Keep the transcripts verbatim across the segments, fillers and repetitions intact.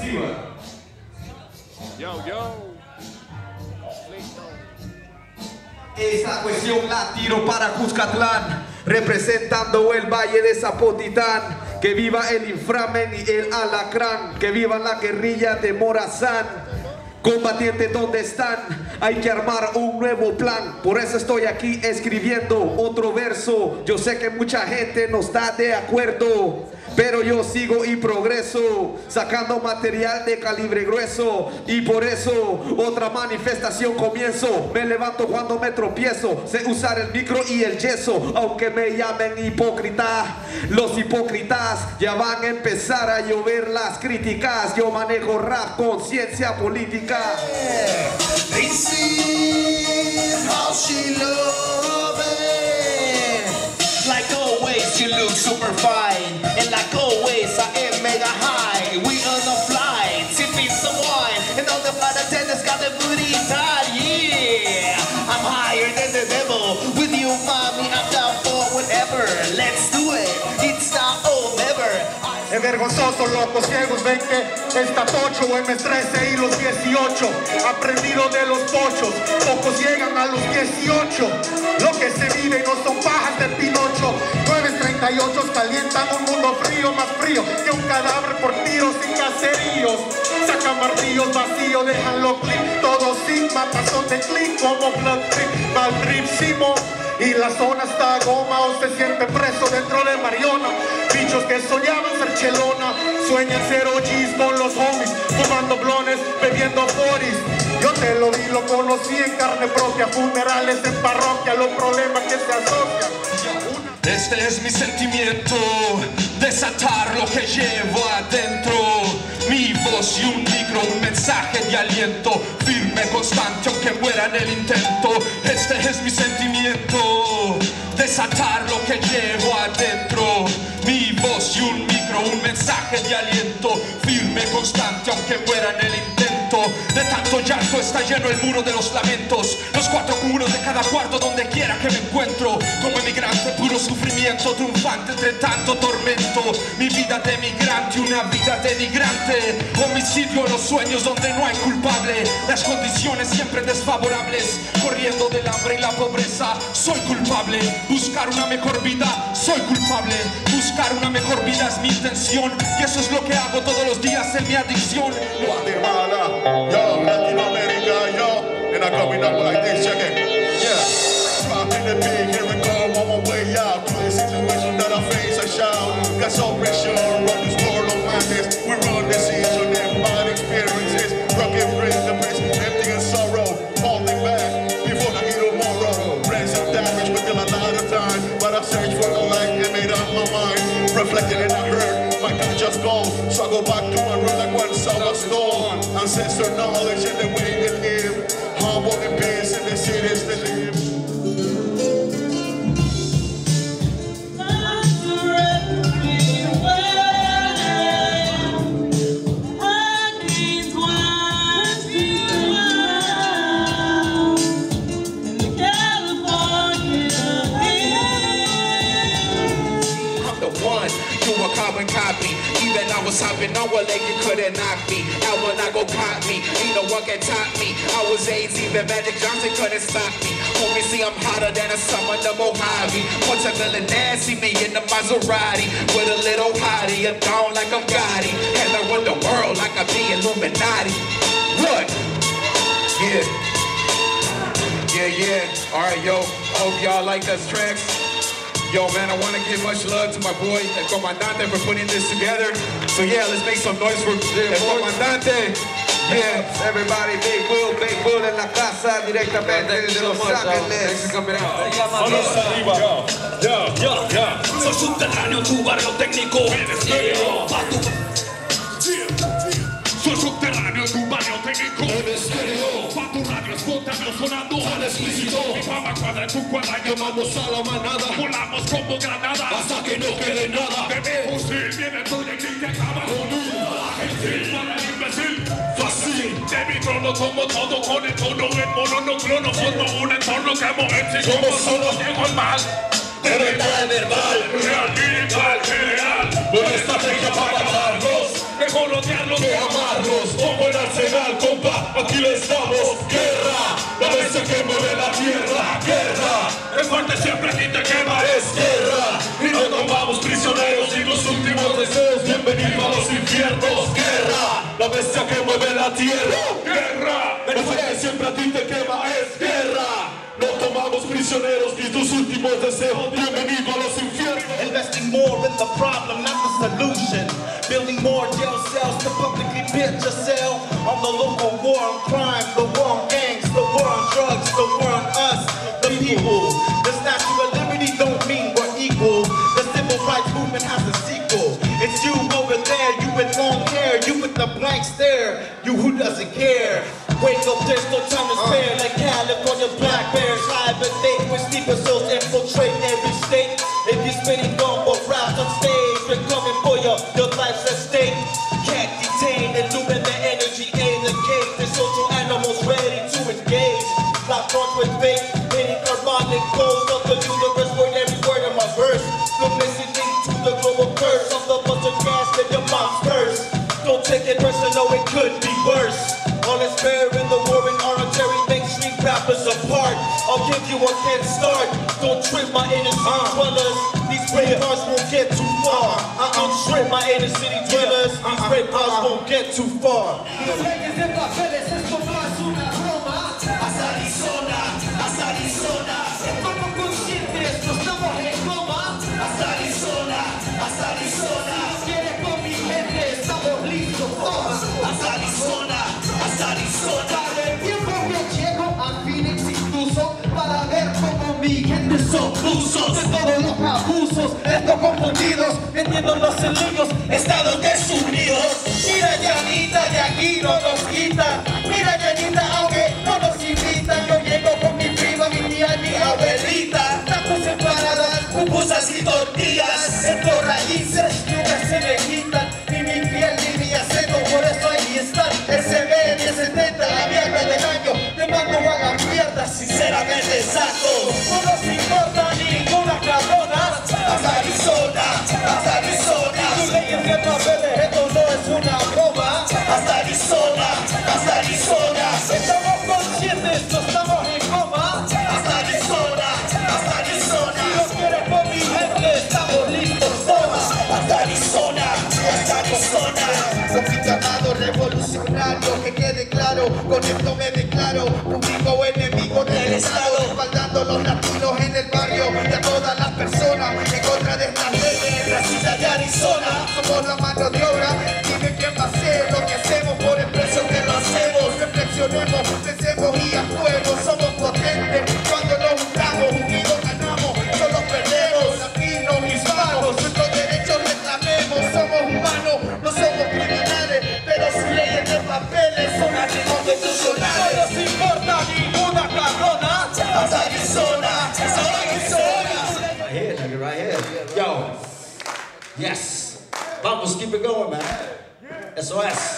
Yo, yo. Esta cuestión la tiro para Cuscatlán, representando el Valle de Zapotitán. Que viva el inframen y el alacrán, que viva la guerrilla de Morazán. Combatientes, ¿dónde están? Hay que armar un nuevo plan. Por eso estoy aquí escribiendo otro verso. Yo sé que mucha gente no está de acuerdo, pero yo sigo y progreso, sacando material de calibre grueso. Y por eso otra manifestación comienzo. Me levanto cuando me tropiezo. Sé usar el micro y el yeso, aunque me llamen hipócrita. Los hipócritas ya van a empezar a llover las críticas. Yo manejo rap, conciencia política. They see how she love it. Like always, you look super fine. And like always, I am mega high. We on a flight, sipping some wine. And all the flight attendants got the booty tied. Yeah, I'm higher than the devil. With you, mommy, I'm down for whatever. Let's do it. It's now or never. Es vergonzoso, locos ciegos, ven que está tocho, eme trece y los dieciocho, aprendido de los pochos, pocos llegan a los dieciocho, lo que se vive no son pajas de Pinocho, nueve treinta y ocho calientan un mundo frío, más frío que un cadáver por tiros sin caseríos, sacan martillos vacíos, déjanlo clip, todo sin matazón de clip, como blood trip, mal tripsimo. Y la zona está goma o se siente preso dentro de Mariona. Bichos que soñaban ser chelona, sueñan ser O Gs con los homies, fumando blones, bebiendo foris. Yo te lo vi, lo conocí en carne propia, funerales en parroquia, los problemas que se asocian. Este es mi sentimiento, desatar lo que llevo adentro. Mi voz y un micro, un mensaje de aliento, firme, constante, aunque muera en el intento. Este es mi sentimiento, desatar lo que llevo adentro. Mi voz y un micro, un mensaje de aliento, firme, constante, aunque muera en el intento. De tanto llanto está lleno el muro de los lamentos, los cuatro muros de cada cuarto donde quiera que me encuentro. Como emigrante, puro sufrimiento, triunfante entre tanto tormento. Mi vida de migrante, una vida denigrante. Homicidio en los sueños donde no hay culpable. Las condiciones siempre desfavorables. Corriendo del hambre y la pobreza, soy culpable. Buscar una mejor vida, soy culpable. Buscar una mejor vida es mi intención, y eso es lo que hago todos los días en mi adicción. Guatemala, yo, Latinoamérica, yo. And I coming up like this, check it. Yeah. Rockin' the big, here we go, on my way out. To the situation that I face, I shout. Got so pressure, run this world on madness. We run this season, and bad experiences. Rocket brings the pace, empty and sorrow. Holding back, before I get tomorrow. Brain some damage, but still a lot of time. But I search for the light and made up my mind. Reflected and I heard, my conscious goal. So I go back to my root like once I was gone. Ancestor knowledge and the way they live. Humble and peace in the cities they live. Carbon copy. Even I was hopping on one leg, you couldn't knock me. Now when I go caught me, ain't no one can top me. I was AIDS, even Magic Johnson couldn't stop me. Homie, see I'm hotter than a summer the Mojave. Punch a little nasty, me in the Maserati with a little hottie. I'm gone like I'm Gotti, and I run the world like I'm the Illuminati. What? Yeah. Yeah, yeah. All right, yo. Hope y'all like those tracks. Yo, man, I want to give much love to my boy, El Comandante, for putting this together. So, yeah, let's make some noise for El Comandante. Yeah, everybody, Big Bull, Big Bull en la casa, directamente desde Los Ángeles. Vamos arriba. Ya, ya, ya. Soy subterráneo, tu barrio técnico. Soy subterráneo, tu barrio técnico. Pa' tu radio, escúchame sonando al explícito. Mi fama cuadra en tu cuadra, llamamos a la manada. Volamos como granada, hasta que no quede nada. Bebé, fusil, viene tu y te acaba con un gentil para el imbécil. Fácil, de mi trono como todo con el tono en mono, no clono. Formo un entorno que moverse como solo llego al mal. De verdad verbal, real, lirical, general. Buena estrategia para matarlos. mejor odiarlos que amarlos. Como el arsenal, compa, aquí le estamos. Guerra, la bestia que mueve la tierra. Guerra, el fuerte siempre aquí te quema. Es guerra, y no tomamos prisioneros y los últimos deseos. Bienvenido a los infiernos. Guerra, la bestia que mueve la tierra. Guerra, el fuerte siempre a ti te quema. Es guerra, no tomamos prisioneros ni tus últimos deseos. Bienvenido a los infiernos. Investing more in the problem, not the solution. Building more jail cells to publicly pitch a cell on the local war on crime, the war on gangs, the war on drugs, the war on us, the people. The Statue of Liberty don't mean we're equal. The civil rights movement has a sequel. It's you over there, you with long hair, you with the blank stare, you who doesn't care. Wake up, there's no time to spare. Like California black bears, hibernate with steeper cells, infiltrate every state. If you're spitting gumbo raps on stage, we're coming for you, your life's at stake. Can't detain, illumine the energy, aim the cage. The social animals ready to engage. Locked on with fate, hitting carbonic codes of the universe. Word every word of my verse. The missing link to the global curse of the bunch of gas in your mom's purse. Don't take it personal, it could be worse. All is fair in the war and arbitrary makes street rappers apart. I'll give you a head start. Don't trip my inner city dwellers. These brave hearts won't get too far. Don't trip my inner city dwellers. These brave hearts won't get too far. Los reyes de papeles, esto no es una broma. Hasta Arizona, hasta Arizona. Estamos conscientes, no estamos en coma. Hasta Arizona, hasta Arizona. Si quieres con mi gente, estamos listos. Hasta Arizona, hasta Arizona. Para el tiempo que llego a Phoenix incluso para ver cómo mi gente son usos de todos los abusos, estos confundidos, vendiéndonos en líos, Estados Unidos. Mira Yanita, de aquí no nos quitan. Mira Yanita, aunque no nos invitan. Yo llego con mi prima, mi tía, mi abuelita. Estamos separadas, pupusas y tortillas. Estos raíces nunca se me quitan. Ni mi piel ni mi acento, por eso ahí están. El C B diez setenta, la mierda del año. Te mando a la mierda, sinceramente exacto. No nos importa ninguna cabrona. Hasta Arizona, hasta Arizona. Y tu leyes de papeles, esto no es una broma. Hasta Arizona, hasta Arizona. Estamos conscientes, no estamos en coma. Hasta Arizona, hasta Arizona. Si no quieres con mi gente, estamos listos, toma. Hasta Arizona, hasta Arizona. Conflicto revolucionario, que quede claro, con esto me declaro público o enemigo del Estado, respaldando los latinos en el barrio y a todas las personas en contra de estas leyes racistas de Arizona. Somos la mano de obra, dime quién va a hacer lo que hacemos por el precio que lo hacemos. Reflexionemos, pensemos y actuemos, somos potentes cuando nos juntamos, unidos ganamos, solo perdemos. Latinos, hispanos, nuestros derechos reclamemos, somos humanos, no somos criminales, pero sus leyes de papeles son anticonstitucionales. No nos importa ninguna cabrona. Hasta Arizona, hasta Arizona. Right here, nigga, right here. Yo, yes. Vamos, keep it going, man. S O S.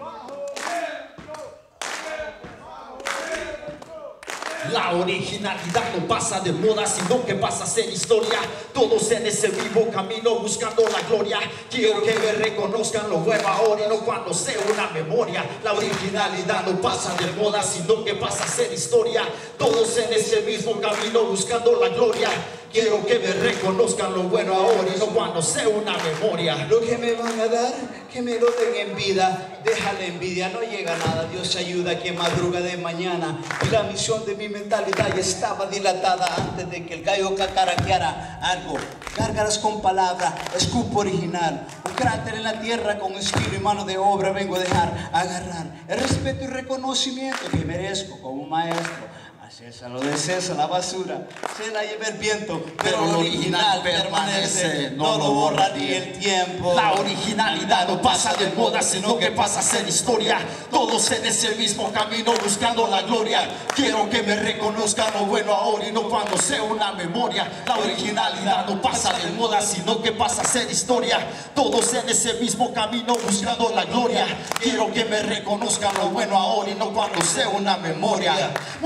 La originalidad no pasa de moda, sino que pasa a ser historia. Todos en ese vivo camino buscando la gloria. Quiero que me reconozcan lo bueno ahora y no cuando sea una memoria. La originalidad no pasa de moda, sino que pasa a ser historia. Todos en ese mismo camino buscando la gloria. Quiero que me reconozcan lo bueno ahora y no cuando sea una memoria. Lo que me van a dar, que me lo den en vida. Deja la envidia, no llega nada. Dios ayuda que madruga de mañana. Y la misión de mi mentalidad ya estaba dilatada antes de que el gallo cacaraqueara algo. Gárgaras con palabra, escupo original. Un cráter en la tierra con estilo y mano de obra vengo a dejar agarrar el respeto y reconocimiento que merezco como maestro. César lo de César, la basura se la lleva el viento, pero lo original permanece, no lo borra ni el tiempo. La originalidad no pasa de moda, sino que pasa a ser historia. Todos en ese mismo camino buscando la gloria. Quiero que me reconozcan lo bueno ahora y no cuando sea una memoria. La originalidad no pasa de moda, sino que pasa a ser historia. Todos en ese mismo camino buscando la gloria. Quiero que me reconozcan lo bueno ahora y no cuando sea una memoria. Muchos pensan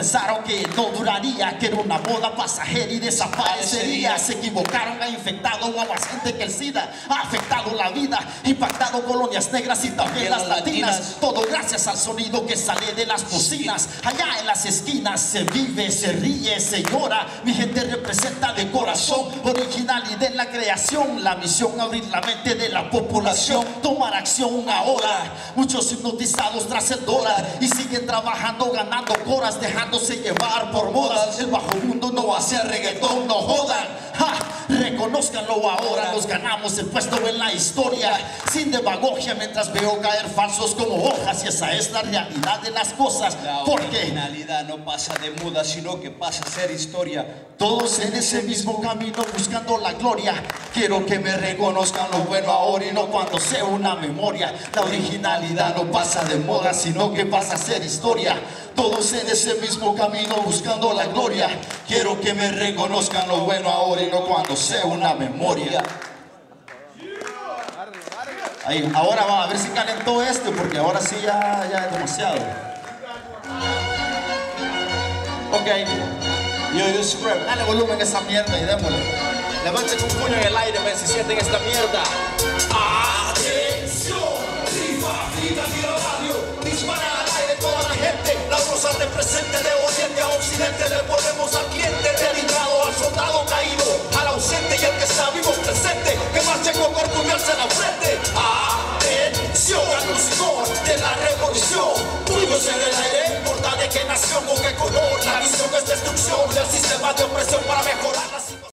pensaron que no duraría, que era una moda pasajera y desaparecería. Se equivocaron, ha infectado a más gente que el SIDA, ha afectado la vida, impactado colonias negras y también las latinas. Todo gracias al sonido que sale de las bocinas. Allá en las esquinas se vive, se ríe, se llora. Mi gente representa de corazón originalidad en la creación. La misión, abrir la mente de la población, tomar acción ahora. Muchos hipnotizados tras el dólar y siguen trabajando, ganando coras, dejándose llevar por modas. El bajo mundo no hace reggaetón, no jodan. ¡Ja! Reconózcanlo ahora, nos ganamos el puesto en la historia sin demagogia, mientras veo caer falsos como hojas. Y esa es la realidad de las cosas. La porque originalidad no pasa de moda, sino que pasa a ser historia. Todos en ese mismo camino buscando la gloria. Quiero que me reconozcan lo bueno ahora y no cuando sea una memoria. La originalidad no pasa de moda, sino que pasa a ser historia. Todos en ese mismo camino buscando la gloria. Quiero que me reconozcan lo bueno ahora y no cuando sea una memoria. Ahí, ahora va a ver si calentó este, porque ahora sí ya, ya es demasiado. Ok. Yo, yo, scrap. Dale volumen a esa mierda y démosle. Levanten un puño en el aire, ven si sienten esta mierda. Atención, rifa, grita, tira radio, dispara al aire toda la gente. La rosa representa de oriente a occidente. Le ponemos al cliente dedicado, al soldado caído, al ausente y al que está vivo presente. Que marche con orgullo en la frente. Atención, anunciador de la revolución. Puños en el aire, importa de qué nación o qué color. La visión es destrucción del sistema de opresión para mejorar la